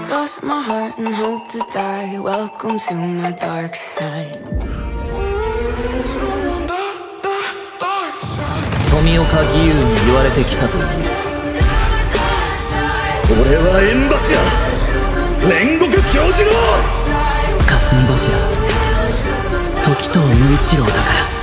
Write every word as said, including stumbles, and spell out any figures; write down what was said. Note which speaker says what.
Speaker 1: Lost my heart and hope to die. Welcome to my dark side.
Speaker 2: 富岡義勇に言われてきたという。
Speaker 3: 俺は縁柱煉獄教授郎。
Speaker 2: 霞柱時藤無一郎だから。